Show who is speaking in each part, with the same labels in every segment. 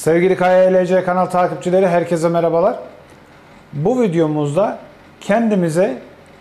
Speaker 1: Sevgili KYLC kanal takipçileri, herkese merhabalar. Bu videomuzda kendimize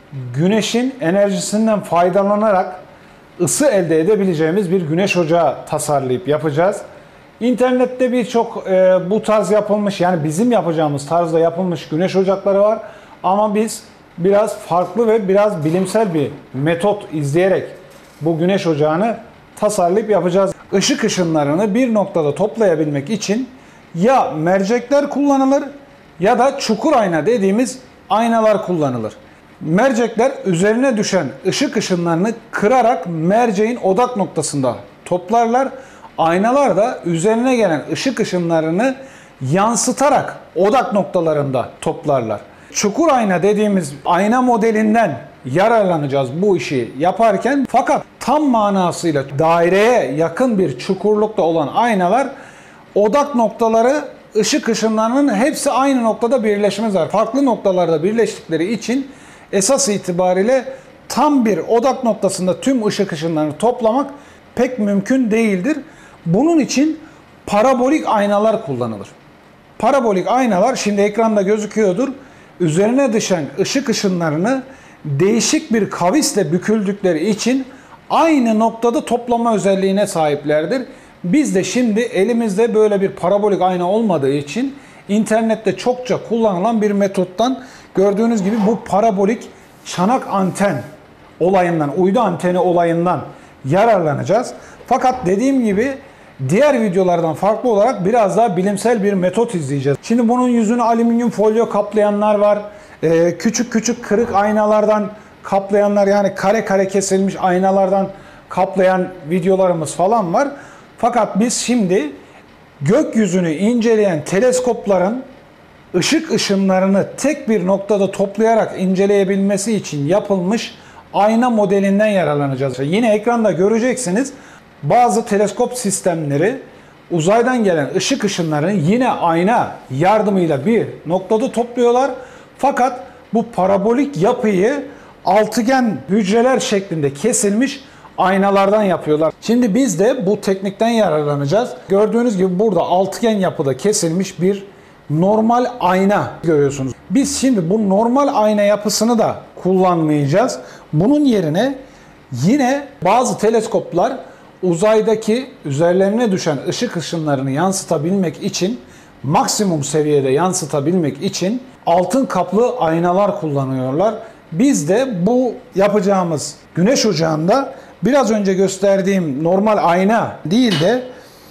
Speaker 1: güneşin enerjisinden faydalanarak ısı elde edebileceğimiz bir güneş ocağı tasarlayıp yapacağız. İnternette birçok bu tarz yapılmış, yani bizim yapacağımız tarzda yapılmış güneş ocakları var. Ama biz biraz farklı ve biraz bilimsel bir metot izleyerek bu güneş ocağını tasarlayıp yapacağız. Işık ışınlarını bir noktada toplayabilmek için ya mercekler kullanılır ya da çukur ayna dediğimiz aynalar kullanılır. Mercekler üzerine düşen ışık ışınlarını kırarak merceğin odak noktasında toplarlar. Aynalar da üzerine gelen ışık ışınlarını yansıtarak odak noktalarında toplarlar. Çukur ayna dediğimiz ayna modelinden yararlanacağız bu işi yaparken, fakat tam manasıyla daireye yakın bir çukurlukta olan aynalar, odak noktaları ışık ışınlarının hepsi aynı noktada birleşmez var. Farklı noktalarda birleştikleri için esas itibariyle tam bir odak noktasında tüm ışık ışınlarını toplamak pek mümkün değildir. Bunun için parabolik aynalar kullanılır. Parabolik aynalar şimdi ekranda gözüküyordur. Üzerine düşen ışık ışınlarını değişik bir kavisle büküldükleri için aynı noktada toplama özelliğine sahiplerdir. Biz de şimdi elimizde böyle bir parabolik ayna olmadığı için internette çokça kullanılan bir metottan, gördüğünüz gibi bu parabolik çanak anten olayından, uydu anteni olayından yararlanacağız. Fakat dediğim gibi diğer videolardan farklı olarak biraz daha bilimsel bir metot izleyeceğiz. Şimdi bunun yüzünü alüminyum folyo kaplayanlar var. Küçük küçük kırık aynalardan kaplayanlar, yani kare kare kesilmiş aynalardan kaplayan videolarımız falan var. Fakat biz şimdi gökyüzünü inceleyen teleskopların ışık ışınlarını tek bir noktada toplayarak inceleyebilmesi için yapılmış ayna modelinden yararlanacağız. Yine ekranda göreceksiniz, bazı teleskop sistemleri uzaydan gelen ışık ışınlarını yine ayna yardımıyla bir noktada topluyorlar. Fakat bu parabolik yapıyı altıgen hücreler şeklinde kesilmiş aynalardan yapıyorlar. Şimdi biz de bu teknikten yararlanacağız. Gördüğünüz gibi burada altıgen yapıda kesilmiş bir normal ayna görüyorsunuz. Biz şimdi bu normal ayna yapısını da kullanmayacağız. Bunun yerine yine bazı teleskoplar uzaydaki üzerlerine düşen ışık ışınlarını yansıtabilmek için, maksimum seviyede yansıtabilmek için altın kaplı aynalar kullanıyorlar. Biz de bu yapacağımız güneş ocağında biraz önce gösterdiğim normal ayna değil de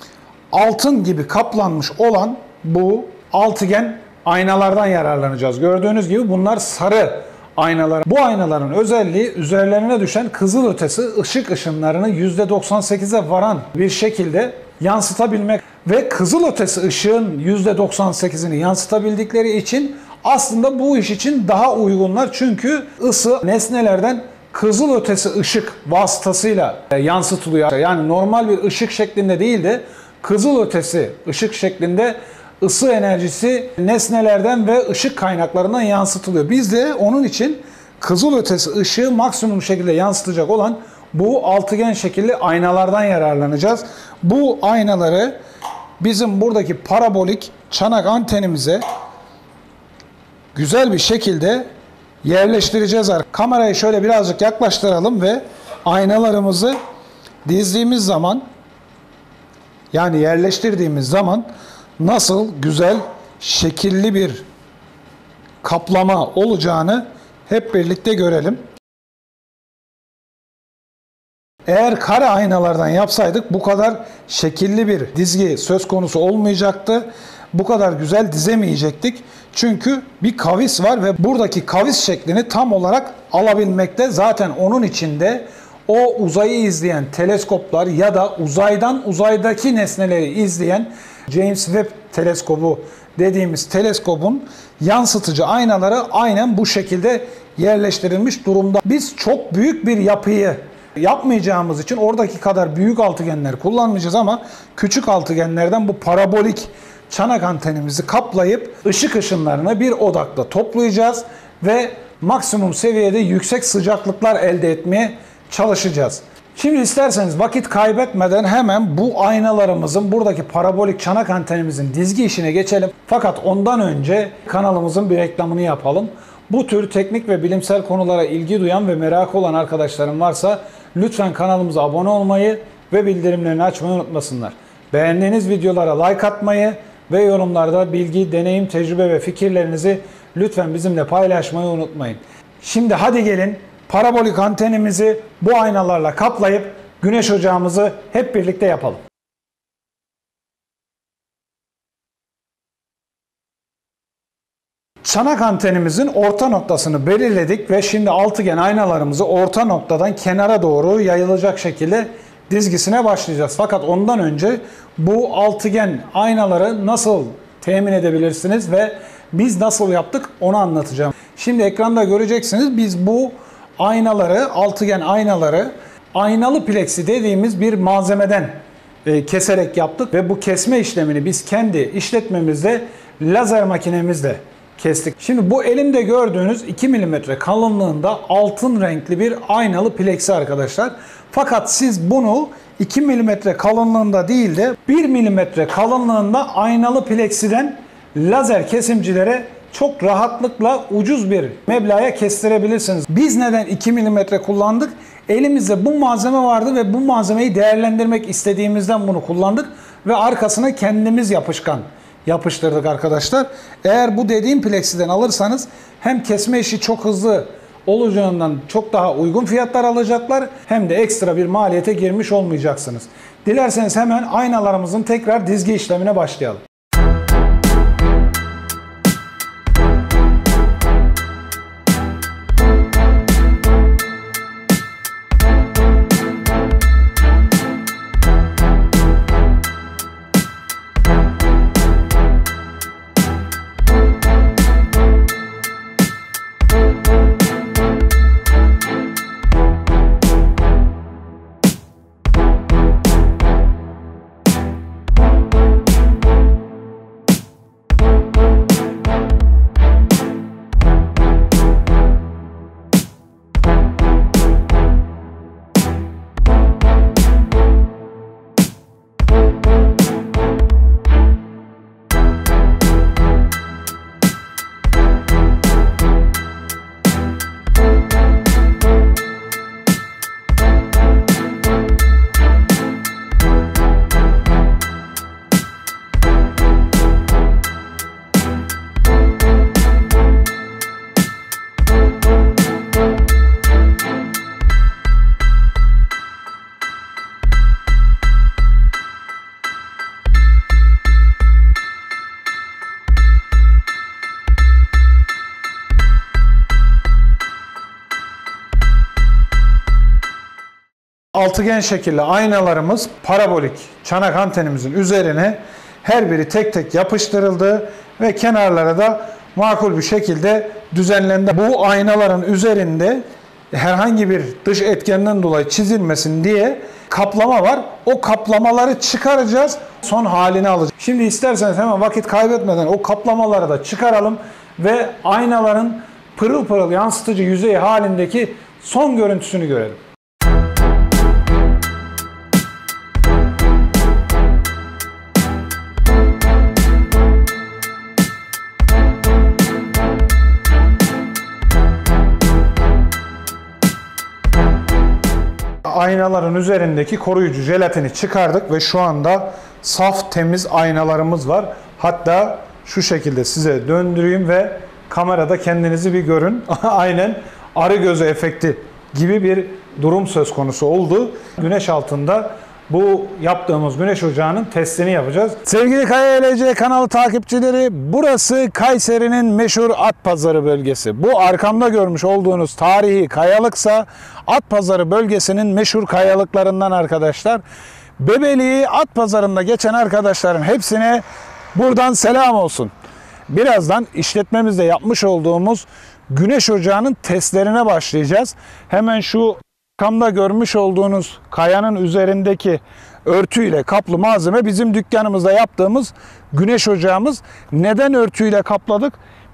Speaker 1: altın gibi kaplanmış olan bu altıgen aynalardan yararlanacağız. Gördüğünüz gibi bunlar sarı aynalar. Bu aynaların özelliği üzerlerine düşen kızılötesi ışık ışınlarını %98'e varan bir şekilde yansıtabilmek ve kızılötesi ışığın %98'ini yansıtabildikleri için aslında bu iş için daha uygunlar. Çünkü ısı nesnelerden kızılötesi ışık vasıtasıyla yansıtılıyor. Yani normal bir ışık şeklinde değil de kızılötesi ışık şeklinde ısı enerjisi nesnelerden ve ışık kaynaklarından yansıtılıyor. Biz de onun için kızılötesi ışığı maksimum şekilde yansıtacak olan bu altıgen şekilli aynalardan yararlanacağız. Bu aynaları bizim buradaki parabolik çanak antenimize güzel bir şekilde yerleştireceğiz. Kamerayı şöyle birazcık yaklaştıralım ve aynalarımızı dizdiğimiz zaman, yani yerleştirdiğimiz zaman nasıl güzel şekilli bir kaplama olacağını hep birlikte görelim. Eğer kare aynalardan yapsaydık bu kadar şekilli bir dizgi söz konusu olmayacaktı. Bu kadar güzel dizemeyecektik. Çünkü bir kavis var ve buradaki kavis şeklini tam olarak alabilmekte. Zaten onun içinde o uzayı izleyen teleskoplar ya da uzaydaki nesneleri izleyen James Webb teleskobu dediğimiz teleskobun yansıtıcı aynaları aynen bu şekilde yerleştirilmiş durumda. Biz çok büyük bir yapıyı yapmayacağımız için oradaki kadar büyük altıgenler kullanmayacağız ama küçük altıgenlerden bu parabolik çanak antenimizi kaplayıp ışık ışınlarını bir odakta toplayacağız ve maksimum seviyede yüksek sıcaklıklar elde etmeye çalışacağız. Şimdi isterseniz vakit kaybetmeden hemen bu aynalarımızın, buradaki parabolik çanak antenimizin dizgi işine geçelim. Fakat ondan önce kanalımızın bir reklamını yapalım. Bu tür teknik ve bilimsel konulara ilgi duyan ve merakı olan arkadaşlarım varsa lütfen kanalımıza abone olmayı ve bildirimlerini açmayı unutmasınlar. Beğendiğiniz videolara like atmayı ve yorumlarda bilgi, deneyim, tecrübe ve fikirlerinizi lütfen bizimle paylaşmayı unutmayın. Şimdi hadi gelin parabolik antenimizi bu aynalarla kaplayıp güneş ocağımızı hep birlikte yapalım. Çanak antenimizin orta noktasını belirledik ve şimdi altıgen aynalarımızı orta noktadan kenara doğru yayılacak şekilde dizgisine başlayacağız. Fakat ondan önce bu altıgen aynaları nasıl temin edebilirsiniz ve biz nasıl yaptık onu anlatacağım. Şimdi ekranda göreceksiniz, biz bu aynaları, altıgen aynaları aynalı plexi dediğimiz bir malzemeden keserek yaptık ve bu kesme işlemini biz kendi işletmemizde lazer makinemizle kestik. Şimdi bu elimde gördüğünüz 2 mm kalınlığında altın renkli bir aynalı plexi arkadaşlar. Fakat siz bunu 2 mm kalınlığında değil de 1 mm kalınlığında aynalı plexiden lazer kesimcilere çok rahatlıkla ucuz bir meblağa kestirebilirsiniz. Biz neden 2 mm kullandık? Elimizde bu malzeme vardı ve bu malzemeyi değerlendirmek istediğimizden bunu kullandık ve arkasına kendimiz yapıştırdık arkadaşlar. Eğer bu dediğim plexiden alırsanız hem kesme işi çok hızlı olacağından çok daha uygun fiyatlar alacaklar, hem de ekstra bir maliyete girmiş olmayacaksınız. Dilerseniz hemen aynalarımızın tekrar dizgi işlemine başlayalım. Altıgen şekilli aynalarımız parabolik çanak antenimizin üzerine her biri tek tek yapıştırıldı ve kenarlara da makul bir şekilde düzenlendi. Bu aynaların üzerinde herhangi bir dış etkenden dolayı çizilmesin diye kaplama var. O kaplamaları çıkaracağız, son halini alacağız. Şimdi isterseniz hemen vakit kaybetmeden o kaplamaları da çıkaralım ve aynaların pırıl pırıl yansıtıcı yüzey halindeki son görüntüsünü görelim. Aynaların üzerindeki koruyucu jelatini çıkardık ve şu anda saf temiz aynalarımız var. Hatta şu şekilde size döndüreyim ve kamerada kendinizi bir görün. Aynen arı gözü efekti gibi bir durum söz konusu oldu. Güneş altında bu yaptığımız güneş ocağının testini yapacağız. Sevgili Kaya LC kanalı takipçileri, burası Kayseri'nin meşhur Atpazarı bölgesi. Bu arkamda görmüş olduğunuz tarihi kayalıksa Atpazarı bölgesinin meşhur kayalıklarından arkadaşlar. Bebeliği Atpazarı'nda geçen arkadaşların hepsine buradan selam olsun. Birazdan işletmemizde yapmış olduğumuz güneş ocağının testlerine başlayacağız. Hemen şu arkamda görmüş olduğunuz kayanın üzerindeki örtüyle kaplı malzeme bizim dükkanımızda yaptığımız güneş ocağımız. Neden örtüyle kapladık?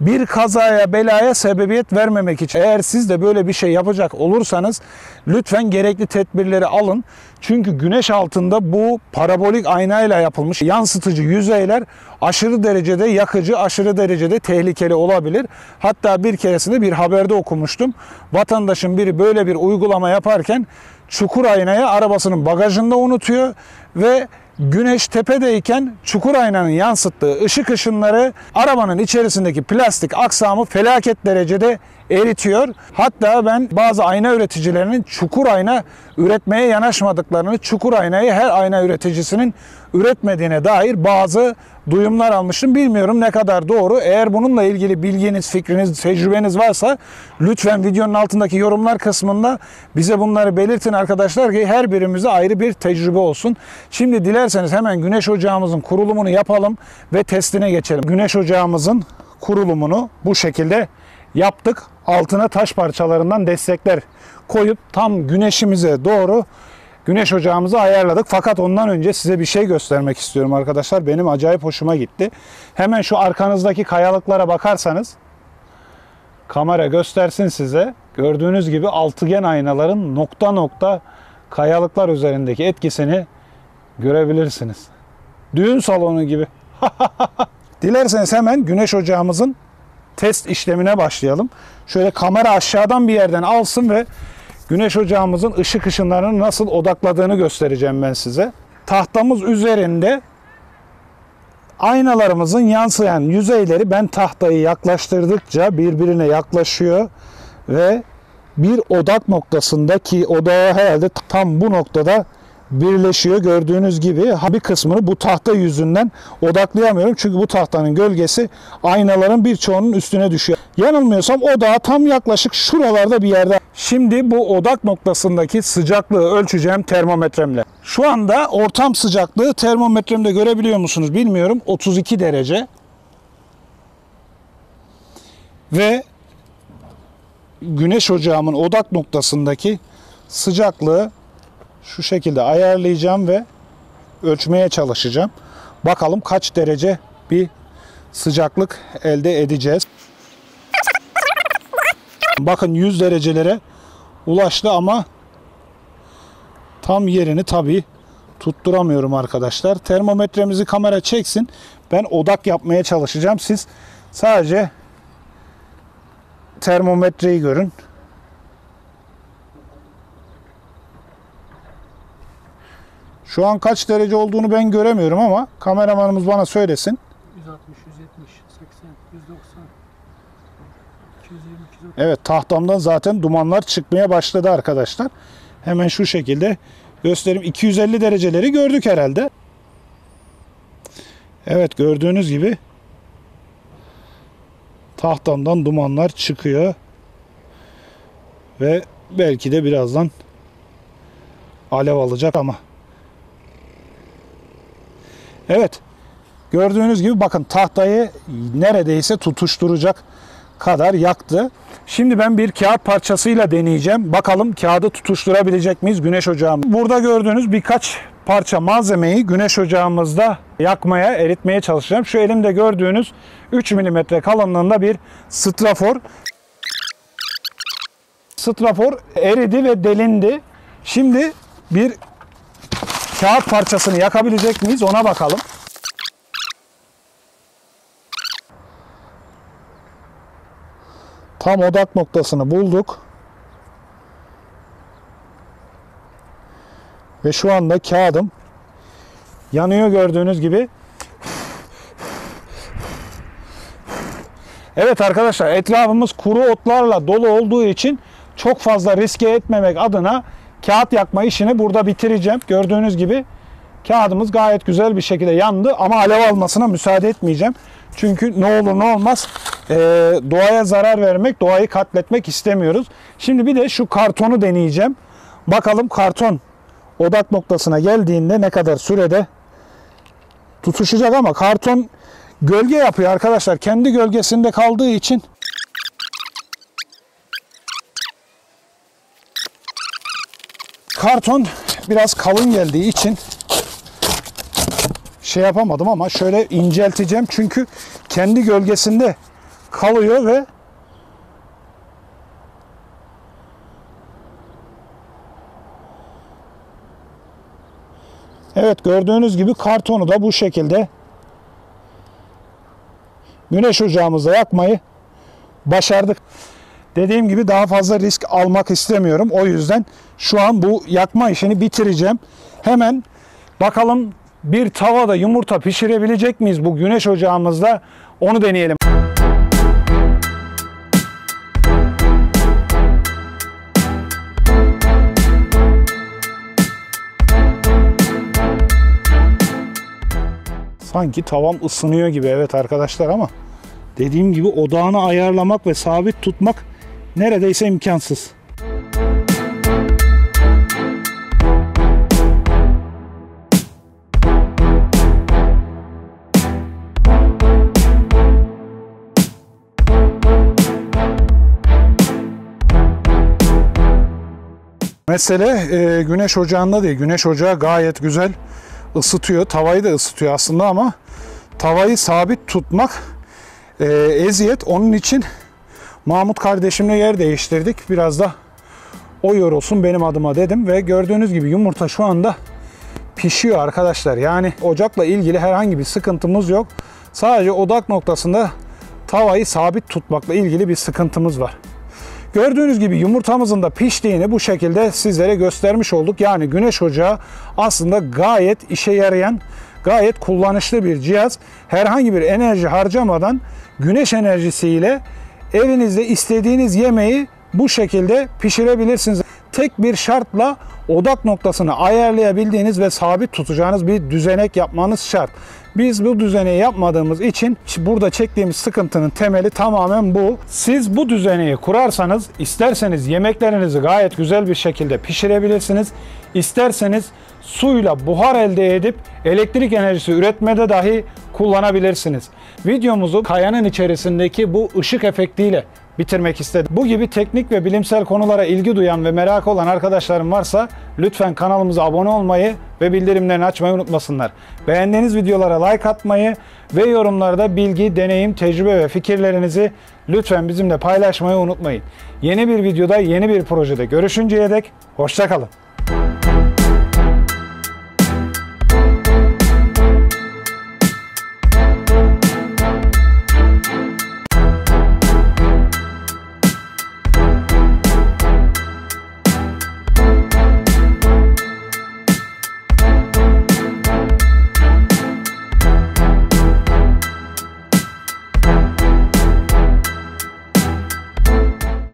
Speaker 1: bir kazaya belaya sebebiyet vermemek için eğer siz de böyle bir şey yapacak olursanız lütfen gerekli tedbirleri alın. Çünkü güneş altında bu parabolik aynayla yapılmış yansıtıcı yüzeyler aşırı derecede yakıcı, aşırı derecede tehlikeli olabilir. Hatta bir keresinde bir haberde okumuştum. Vatandaşın biri böyle bir uygulama yaparken çukur aynayı arabasının bagajında unutuyor ve güneş tepedeyken çukur aynanın yansıttığı ışık ışınları arabanın içerisindeki plastik aksamı felaket derecede eritiyor. Hatta ben bazı ayna üreticilerinin çukur ayna üretmeye yanaşmadıklarını, çukur aynayı her ayna üreticisinin üretmediğine dair bazı duyumlar almıştım. Bilmiyorum ne kadar doğru. Eğer bununla ilgili bilginiz, fikriniz, tecrübeniz varsa lütfen videonun altındaki yorumlar kısmında bize bunları belirtin arkadaşlar ki her birimize ayrı bir tecrübe olsun. Şimdi dilerseniz hemen güneş ocağımızın kurulumunu yapalım ve testine geçelim. Güneş ocağımızın kurulumunu bu şekilde yaptık. Altına taş parçalarından destekler koyup tam güneşimize doğru güneş ocağımızı ayarladık. Fakat ondan önce size bir şey göstermek istiyorum arkadaşlar. Benim acayip hoşuma gitti. Hemen şu arkanızdaki kayalıklara bakarsanız kamera göstersin size. Gördüğünüz gibi altıgen aynaların nokta nokta kayalıklar üzerindeki etkisini görebilirsiniz. Düğün salonu gibi. Dilerseniz hemen güneş ocağımızın test işlemine başlayalım. Şöyle kamera aşağıdan bir yerden alsın ve güneş ocağımızın ışık ışınlarını nasıl odakladığını göstereceğim ben size. Tahtamız üzerinde aynalarımızın yansıyan yüzeyleri ben tahtayı yaklaştırdıkça birbirine yaklaşıyor ve bir odak noktasındaki odağı herhalde tam bu noktada birleşiyor. Gördüğünüz gibi bir kısmını bu tahta yüzünden odaklayamıyorum. Çünkü bu tahtanın gölgesi aynaların birçoğunun üstüne düşüyor. Yanılmıyorsam odağa tam yaklaşık şuralarda bir yerde. Şimdi bu odak noktasındaki sıcaklığı ölçeceğim termometremle. Şu anda ortam sıcaklığı termometremde görebiliyor musunuz bilmiyorum. 32 derece. Ve güneş ocağımın odak noktasındaki sıcaklığı şu şekilde ayarlayacağım ve ölçmeye çalışacağım. Bakalım kaç derece bir sıcaklık elde edeceğiz. Bakın 100 derecelere ulaştı ama tam yerini tabii tutturamıyorum arkadaşlar. Termometremizi kamera çeksin. Ben odak yapmaya çalışacağım. Siz sadece termometreyi görün. Şu an kaç derece olduğunu ben göremiyorum ama kameramanımız bana söylesin.
Speaker 2: 160, 170, 80, 190, 220, 230.
Speaker 1: Evet, tahtamdan zaten dumanlar çıkmaya başladı arkadaşlar. Hemen şu şekilde göstereyim. 250 dereceleri gördük herhalde. Evet, gördüğünüz gibi tahtamdan dumanlar çıkıyor. Ve belki de birazdan alev alacak ama. Evet, gördüğünüz gibi bakın tahtayı neredeyse tutuşturacak kadar yaktı. Şimdi ben bir kağıt parçasıyla deneyeceğim. Bakalım kağıdı tutuşturabilecek miyiz güneş ocağımızda. Burada gördüğünüz birkaç parça malzemeyi güneş ocağımızda yakmaya, eritmeye çalışacağım. Şu elimde gördüğünüz 3 mm kalınlığında bir strafor. Strafor eridi ve delindi. Şimdi bir kağıt parçasını yakabilecek miyiz ona bakalım. Tam odak noktasını bulduk. Ve şu anda kağıdım yanıyor gördüğünüz gibi. Evet arkadaşlar, etrafımız kuru otlarla dolu olduğu için çok fazla riske etmemek adına kağıt yakma işini burada bitireceğim. Gördüğünüz gibi kağıdımız gayet güzel bir şekilde yandı ama alev almasına müsaade etmeyeceğim. Çünkü ne olur ne olmaz doğaya zarar vermek, doğayı katletmek istemiyoruz. Şimdi bir de şu kartonu deneyeceğim. Bakalım karton odak noktasına geldiğinde ne kadar sürede tutuşacak ama karton gölge yapıyor arkadaşlar. Kendi gölgesinde kaldığı için karton biraz kalın geldiği için şey yapamadım ama şöyle incelteceğim çünkü kendi gölgesinde kalıyor ve evet, gördüğünüz gibi kartonu da bu şekilde güneş ocağımızda yakmayı başardık. Dediğim gibi daha fazla risk almak istemiyorum. O yüzden şu an bu yakma işini bitireceğim. Hemen bakalım bir tavada yumurta pişirebilecek miyiz bu güneş ocağımızda? Onu deneyelim. Sanki tavam ısınıyor gibi, evet arkadaşlar, ama dediğim gibi odağını ayarlamak ve sabit tutmak neredeyse imkansız. Mesele güneş ocağında değil. Güneş ocağı gayet güzel ısıtıyor. Tavayı da ısıtıyor aslında ama tavayı sabit tutmak eziyet. Onun için Mahmut kardeşimle yer değiştirdik. Biraz da o yorulsun benim adıma dedim ve gördüğünüz gibi yumurta şu anda pişiyor arkadaşlar. Yani ocakla ilgili herhangi bir sıkıntımız yok. Sadece odak noktasında tavayı sabit tutmakla ilgili bir sıkıntımız var. Gördüğünüz gibi yumurtamızın da piştiğini bu şekilde sizlere göstermiş olduk. Yani güneş ocağı aslında gayet işe yarayan, gayet kullanışlı bir cihaz. Herhangi bir enerji harcamadan güneş enerjisiyle evinizde istediğiniz yemeği bu şekilde pişirebilirsiniz. Tek bir şartla odak noktasını ayarlayabildiğiniz ve sabit tutacağınız bir düzenek yapmanız şart. Biz bu düzeneği yapmadığımız için burada çektiğimiz sıkıntının temeli tamamen bu. Siz bu düzeneği kurarsanız isterseniz yemeklerinizi gayet güzel bir şekilde pişirebilirsiniz. İsterseniz suyla buhar elde edip elektrik enerjisi üretmede dahi kullanabilirsiniz. Videomuzu kayanın içerisindeki bu ışık efektiyle bitirmek istedim. Bu gibi teknik ve bilimsel konulara ilgi duyan ve merak olan arkadaşlarım varsa lütfen kanalımıza abone olmayı ve bildirimlerini açmayı unutmasınlar. Beğendiğiniz videolara like atmayı ve yorumlarda bilgi, deneyim, tecrübe ve fikirlerinizi lütfen bizimle paylaşmayı unutmayın. Yeni bir videoda, yeni bir projede görüşünceye dek hoşça kalın.